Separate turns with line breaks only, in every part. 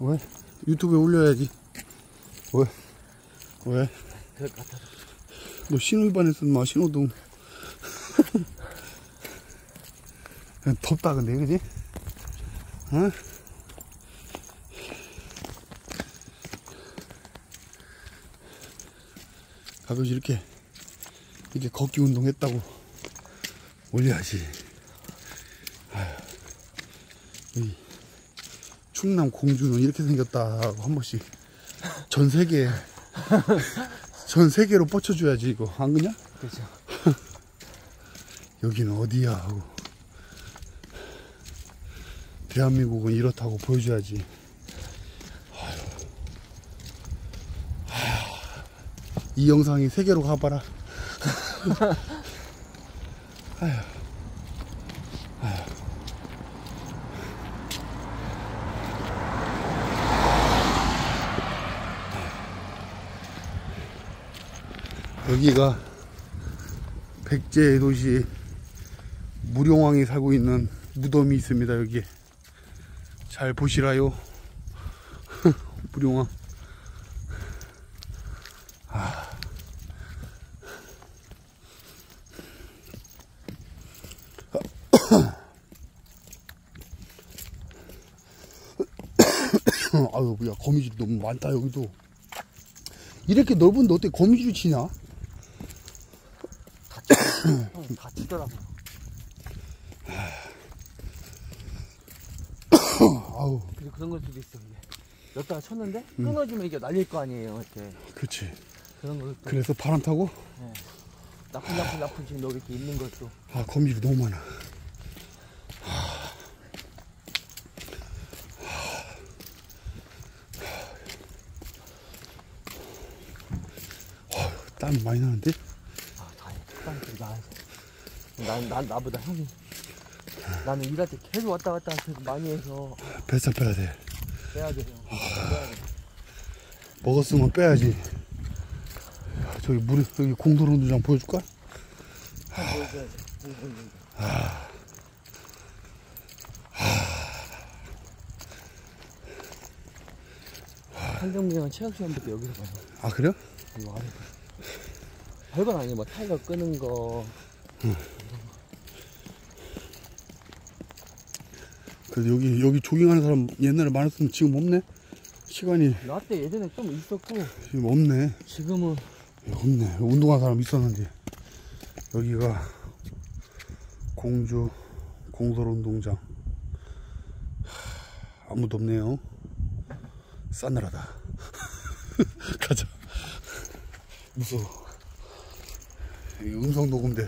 왜? 유튜브에 올려야지. 왜? 왜?
그럴 것 같아서.
너 신호 위반했어, 마, 신호등. 덥다, 근데, 그지? 어? 가끔씩 이렇게 걷기 운동 했다고 올려야지. 아휴, 이 충남 공주는 이렇게 생겼다 하고 한 번씩 전 세계로 뻗쳐줘야지, 이거. 안 그냐?
그렇죠.
여기는 어디야 하고. 대한민국은 이렇다고 보여줘야지. 이 영상이 세계로 가봐라. 아휴. 아휴. 여기가 백제의 도시 무룡왕이 살고 있는 무덤이 있습니다. 여기에 잘 보시라요. 무룡왕. 아유, 뭐야, 거미줄이 너무 많다, 여기도. 이렇게 넓은데 어떻게 거미줄이 치냐?
다치더라고요.
아우.
그런 걸 수도 있어, 이게. 여기다가 쳤는데, 끊어지면 이게 날릴 거 아니에요, 이렇게.
그치.
그런 것도.
그래서 바람 타고?
네. 나쁜 지금 여기 이렇게 있는 것도.
아, 거미줄이 너무 많아. 땀이 많이 나는데?
아, 땀이 좀 나서. 나보다 형이. 나는 일할 때 계속 왔다 갔다 계속 많이 해서.
뱃살 빼야 돼.
빼야 돼요. 빼야 돼.
먹었으면 빼야지. 저기 여기 공도로 운동장 보여줄까?
보여줘야 돼. 한정민이랑 체육 시험부터 여기서 봐요.
아, 그래요?
이거 아래. 별건 아니에요. 뭐 타이거 끄는 거.
그래도 여기 조깅하는 사람 옛날에 많았으면 지금 없네? 시간이.
나 때 예전에 좀 있었고.
지금 없네.
지금은.
없네. 운동하는 사람 있었는데. 여기가 공주 공설운동장. 아무도 없네요. 싸늘하다. 가자. 무서워. 여기 음성 녹음돼.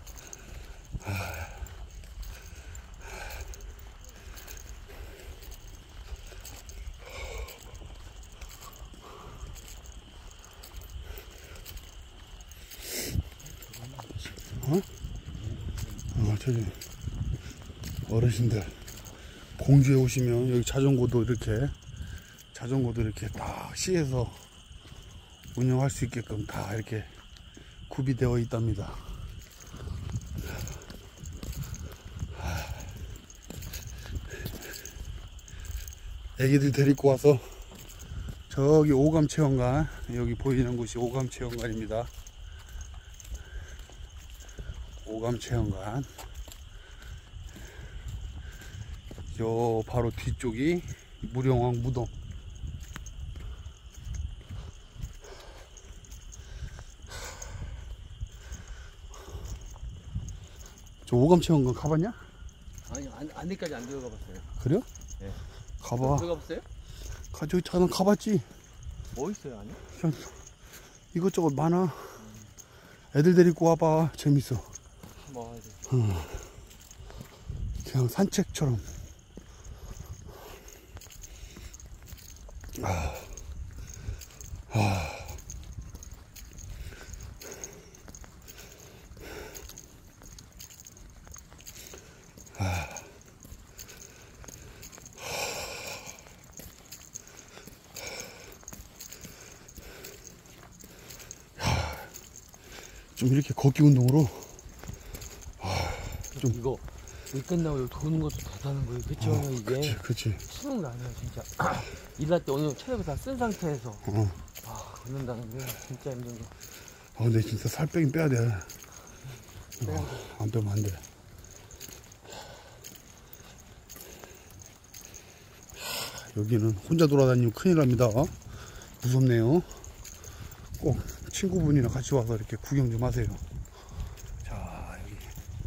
저기 어르신들 공주에 오시면 여기 자전거도 이렇게 다 시에서 운영할 수 있게끔 다 이렇게 구비되어 있답니다. 애기들 데리고 와서 저기 오감체험관, 여기 보이는 곳이 오감체험관입니다. 오감체험관. 저 바로 뒤쪽이 무룡왕 무덤. 저 오감체험관 가봤냐?
아니, 안에까지 안 들어가 봤어요.
그래요?
네.
가봐.
들어가 봤어요?
저기 저는 가봤지.
뭐 있어요, 안에?
그냥 이것저것 많아. 애들 데리고 와봐. 재밌어.
한번 와야 돼.
그냥 산책처럼.
좀 이렇게 걷기 운동으로 좀
이거
일 끝나고 도는 것도 대단한 거예요. 그쵸, 형, 이게?
그치.
쉬운 거 아니에요, 진짜. 일할 때 오늘 체력을 다 쓴 상태에서. 걷는다는 게 진짜 힘든 거.
근데 진짜 살 빼긴 빼야 돼.
빼야 돼.
안 빼면 안 돼. 여기는 혼자 돌아다니면 큰일 납니다. 무섭네요. 꼭 친구분이랑 같이 와서 이렇게 구경 좀 하세요. 자, 여기.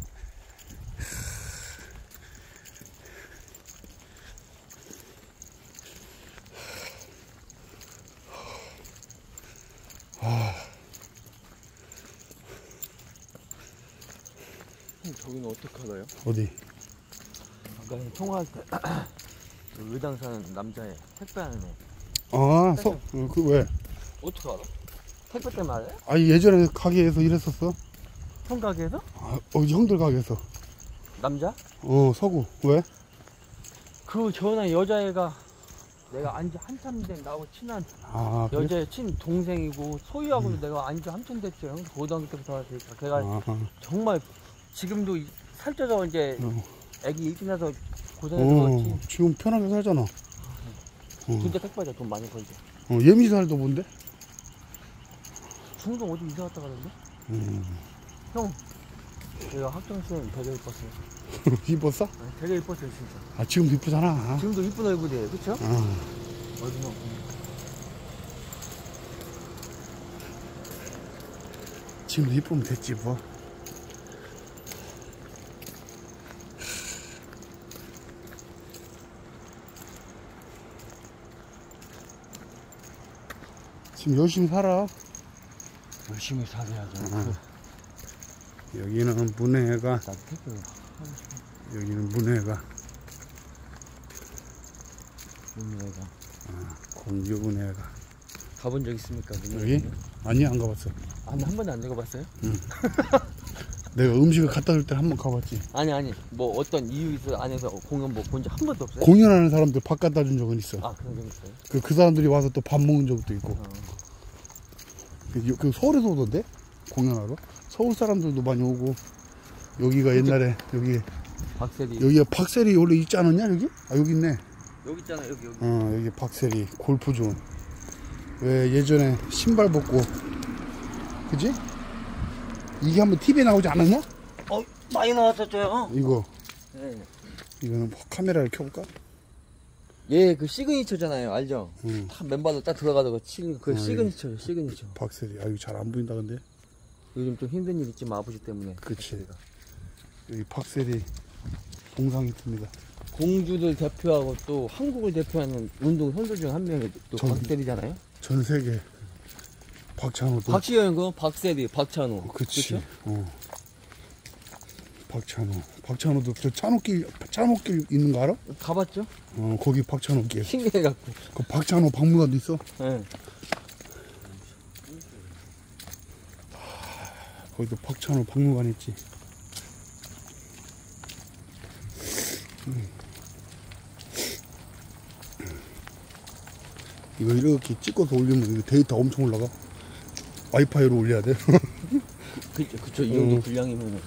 형, 저기는 어떻게 알아요?
어디?
아까 형 통화할 때 그 의당 사는 남자애 택배하는 애
그 왜?
어떻게 알아? 택배 때문에 알아요?
예전에 가게에서 일했었어.
형 가게에서?
형들 가게에서.
남자?
서구. 왜?
그 전에 여자애가 내가 안지 한참 된 나하고 친한
그래?
여자의 친 동생이고 소유하고도 내가 안지 한참 됐죠. 형 고등학교 때부터 알았으니까 걔가 정말 지금도 살쪄서 이제 애기 일찍 나서 고생해서 그렇지.
지금 편하게 살잖아.
진짜 택배자 돈 많이 벌죠.
예미살도 뭔데?
중동 어디 이사 갔다 가는데? 형 내가 학창 시절 되게 이뻤어요.
이뻤어?
네, 되게 이뻤어요 진짜.
지금도 이쁘잖아.
지금도 이쁜 얼굴이에요, 그쵸? 얼굴
지금도 이쁘면 됐지 뭐. 지금 열심히 살아.
열심히 살아야죠.
여기는 문해가.
나도 택배
여기는 문해가.
문해가.
공주 문해가.
가본 적 있습니까?
여기? 아니, 안 가봤어.
아니, 한 번도 안 가봤어요?
내가 음식을 갖다 줄 때 한 번 가봤지.
아니 뭐 어떤 이유 있어 안에서 공연 뭐 본 적 한 번도 없어요?
공연하는 사람들 밥 갖다 준 적은 있어.
그런 적 있어요?
그 사람들이 와서 또 밥 먹은 적도 있고. 그 서울에서 오던데? 공연하러? 서울 사람들도 많이 오고. 여기가 옛날에 여기
박세리.
여기가 박세리 원래 있지 않았냐 여기? 여기 있네.
여기 있잖아 여기.
여기 박세리 골프존. 왜 예전에 신발 벗고, 그지? 이게 한번 TV에 나오지 않았냐?
많이 나왔었죠.
이거.
네.
이거는 카메라를 켜볼까?
예, 그 시그니처잖아요, 알죠?
응.
딱 맨발로 딱 들어가다가 치는 그 시그니처예요, 시그니처.
박세리. 이거 잘 안 보인다 근데.
요즘 좀 힘든 일 있지만 아버지 때문에.
그치. 여기 박세리 동상이 듭니다.
공주들 대표하고 또 한국을 대표하는 운동 선수 중 한 명이 또 박세리잖아요.
전 세계 박찬호도.
박시영, 박세리, 박찬호.
그치.
그쵸?
박찬호도 저 찬호길 있는 거 알아?
가봤죠?
거기 박찬호길.
신기해갖고.
그 박찬호 박물관도 있어.
네.
거기도 박찬호 박물관 있지. 이거 이렇게 찍어서 올리면 이거 데이터 엄청 올라가. 와이파이로 올려야 돼.
그쵸. 이 정도 분량이면은.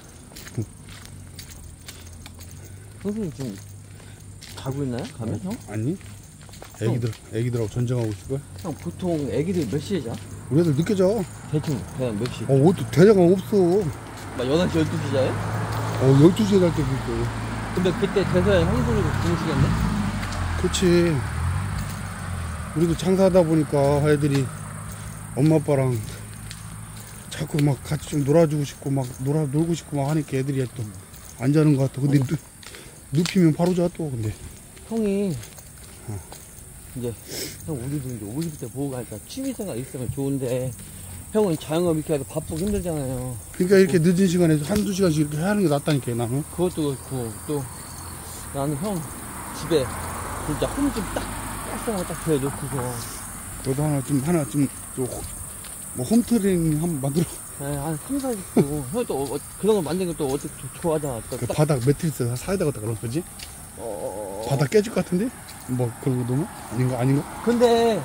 선생님 지금 가고 있나요? 가면 형?
아니? 애기들하고 전쟁하고 있을걸?
형 보통 애기들 몇 시에 자?
우리 애들 늦게 자.
대충 그냥 몇 시?
어디 대자가 없어.
막 8시, 12시 자요?
12시에 갈 때도 있고.
근데 그때 대서야 형수님도 주무시겠네?
그치. 우리도 장사하다 보니까 애들이 엄마 아빠랑 자꾸 막 같이 좀 놀아주고 싶고 막 놀고 싶고 막 하니까 애들이 또 안 자는 것 같아. 근데 눕히면 바로 자 또. 근데
형이 이제 형 우리도 이제 50대 보고 가니까 취미생활 있으면 좋은데 형은 자영업 이렇게 해도 바쁘고 힘들잖아요.
그러니까 이렇게 늦은 시간에 한두 시간씩 이렇게 하는 게 낫다니까 나는.
그것도 그렇고 또 나는 형 집에 진짜 홈좀 딱 깔끔하게 딱 대놓고서
너도 하나 좀 뭐 홈트레이닝 한번 만들어.
네, 한 3, 40도 형 또 그런 거 만드는 거 또 어떻게 좋아하잖아.
그 바닥 매트리스 사이다 갖다 그런 거지? 바닥 깨질 것 같은데? 뭐 그런 거 너무? 아닌가?
근데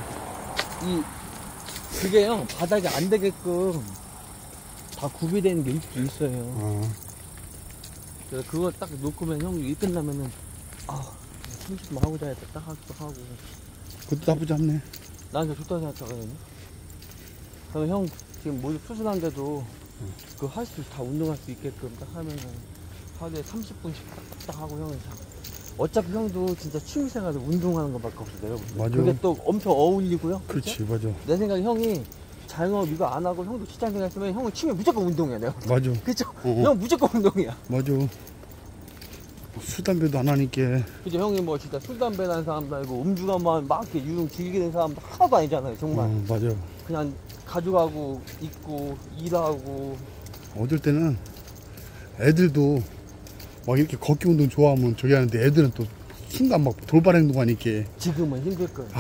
그게 형 바닥이 안 되게끔 다 구비되는 게 있어요. 그래서 그거 딱 놓고면 형 일 끝나면은 30분 하고 자야겠다 딱 하고
그것도 나쁘지 않네.
난 그거 좋다고 생각하거든요. 그러면 형 지금 모두 수술한데도 그 할 수 다 운동할 수 있게끔 딱 하면은 하루에 30분씩 딱 하고 형은 어차피 형도 진짜 취미생활로 운동하는 것밖에 없어 내가 볼 때.
맞아.
그게 또 엄청 어울리고요.
그렇지, 맞아.
내 생각에 형이 자영업 이거 안 하고 형도 직장생 했으면 형은 취미 무조건 운동이야 내가.
맞아.
그쵸?
어.
형 무조건 운동이야.
맞아. 술, 담배도 안 하니까.
그죠? 형이 뭐 진짜 술, 담배 하는 사람도 아니고 음주가만 막 이렇게 유흥 즐기는 사람도 하나도 아니잖아요 정말.
맞아.
그냥 가져가고 있고 일하고.
어쩔 때는 애들도 막 이렇게 걷기 운동 좋아하면 저기 하는데 애들은 또 순간 막 돌발 행동하니까
지금은 힘들 거예요.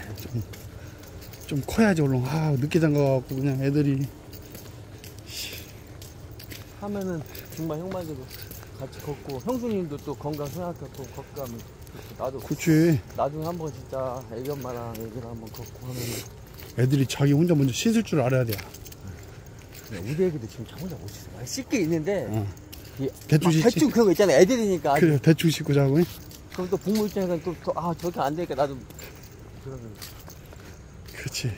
좀 커야지 얼른. 늦게 장가갖고 그냥 애들이
하면은 정말 형만들도 같이 걷고 형수님도 또 건강 생각하고 걷고 가면 나도
그치.
나중에 한번 진짜 애기 엄마랑 애기랑 한번 걷고 하면
애들이 자기 혼자 먼저 씻을 줄 알아야 돼.
우리 애기도 지금 자 혼자 못 씻어. 씻게 있는데
대충 씻지.
대충 그런 거 있잖아 애들이니까.
그래, 대충 씻고 자고.
그럼 또 부모 입장에서는 또 저렇게 안 되니까 나도 그러면
그렇지.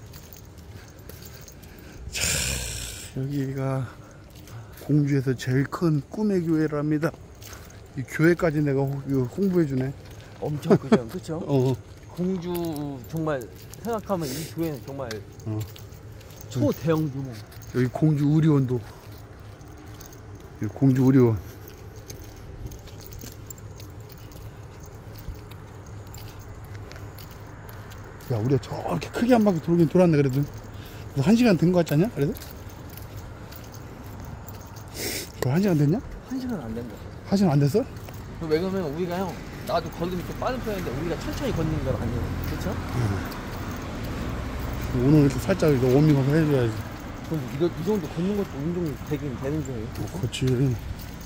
자, 여기가 공주에서 제일 큰 꿈의 교회랍니다. 이 교회까지 내가 홍보해주네.
엄청 크죠. 그쵸?
어.
공주 정말 생각하면 이 교회는 정말 초대형 규모.
여기 공주 의료원도. 여기 공주 의료원. 야, 우리가 저렇게 크게 한 바퀴 돌긴 돌았네, 그래도. 1시간 된 거 같지 않냐? 그래도? 그 1시간 됐냐?
1시간 안 된다.
1시간 안 됐어?
왜 그러면 우리가 형 나도 걸음이 좀 빠른 편인데 우리가 천천히 걷는 건 아니에요. 그쵸?
오늘 이렇게 살짝 이거 워밍업 해줘야지.
그럼 이 정도 걷는 것도 운동이 되긴 되는 거예요.
그렇지.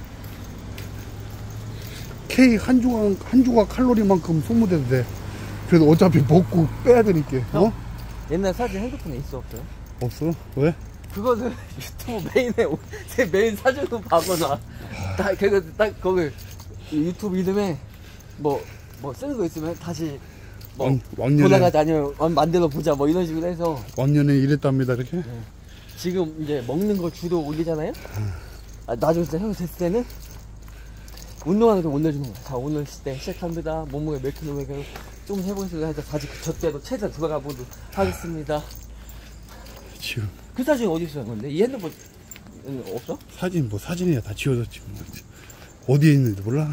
케이크 한 조각 칼로리만큼 소모돼도 돼. 그래도 어차피 먹고 빼야 되니까.
형, 옛날 사진 핸드폰에 있어 없어요?
없어? 왜?
그거는 유튜브 제 메인 사진으로 봐거나 딱 거기 유튜브 이름에 뭐 쓰는 거 있으면 다시 돌아가자 아니면 만들어 보자 뭐 이런 식으로 해서
왕년에 이랬답니다 이렇게.
네. 지금 이제 먹는 거 주로 올리잖아요. 나중에 형이 됐을 때는 운동하는 거 올려주는 거야. 자 오늘 시작합니다. 몸무게 몇 킬로그램 좀 해보겠습니다. 해서 다시 저때도 최대한 돌아가 보도록 하겠습니다.
지금
그 사진 어디 있어요? 근데 이 핸드폰 없어?
사진이야 다 지워졌지 뭐. 어디에 있는지 몰라.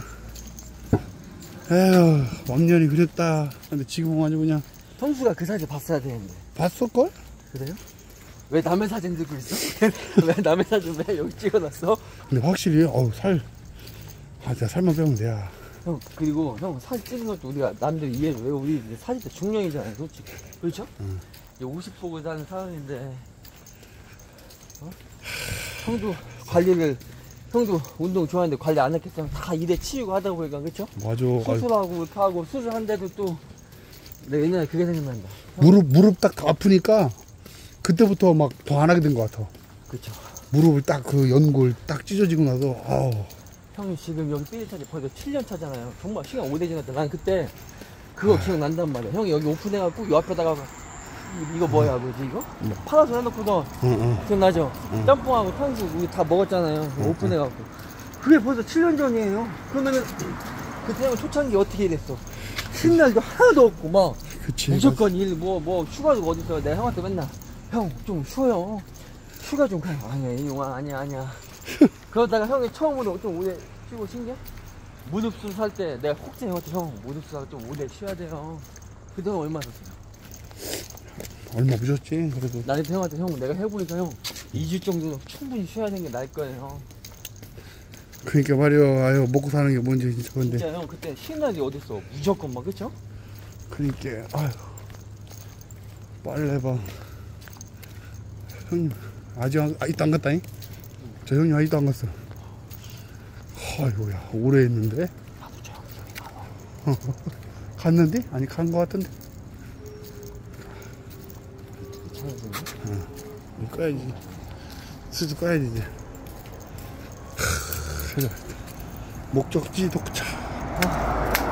에휴, 왕년이 그랬다. 근데 지금은 아주 그냥.
형수가 그 사진 봤어야 되는데.
봤을걸?
그래요? 왜 남의 사진 들고 있어? 왜 남의 사진 왜 여기 찍어놨어?
근데 확실히 내가 살만 빼면 돼야.
형 그리고 형 사진 찍는 것도 우리가 남들 이해해. 왜 우리 이제 사진 때 중령이잖아요 솔직히. 그렇죠? 이제 50 보고 사는 사람인데 형도 운동 좋아하는데 관리 안 했겠어. 다 일에 치이고 하다 보니까 그렇죠?
맞아.
수술하고 이렇게 하고 수술한데도 또 내가 옛날에 그게 생각난다.
무릎 딱 아프니까 그때부터 막 더 안 하게 된 것 같아.
그쵸.
무릎을 딱 그 연골 딱 찢어지고 나서
형이 지금 여기 삐리차지 벌써 7년 차잖아요. 정말 시간 오래 지났다. 난 그때 그거 기억난단 말이야. 형이 여기 오픈해갖고 요 앞에다가 이거 뭐야 뭐지 이거? 파라솔 해놓고서 기억나죠? 짬뽕하고 탕수육 우리 다 먹었잖아요. 오픈해갖고 그게 벌써 7년 전이에요. 그러면은 그때 형은 초창기 어떻게 이랬어? 쉬는 날도 하나도 없고 막
그치,
무조건 일 뭐 휴가도 어딨어. 내가 형한테 맨날 형 좀 쉬어요. 휴가 좀 가요. 아니야 이용아 아니야. 그러다가 형이 처음으로 좀 오래 쉬고 신기해? 무릎수 살 때 내가 혹시 형한테 형 무릎수 살 때 좀 오래 쉬어야 돼요. 그때 형 얼마 썼어요?
얼마 부셨지 그래도.
나는 형한테 형 내가 해보니까 형 2주 정도 충분히 쉬어야 되는 게 나을 거예요.
그러니까 말이야. 아유 먹고 사는 게 뭔지 진짜. 근데
진짜 형 그때 쉬는 날이 어딨어. 무조건 막 그쵸?
그러니까 아유 빨래방 형님 아직도 안 갔다잉? 저 형님 아직도 안 갔어. 아이고야 오래 했는데. 갔는데? 아니 간 거 같은데. 꺼야지. 수저 꺼야지 이제. 그래. 목적지 도착.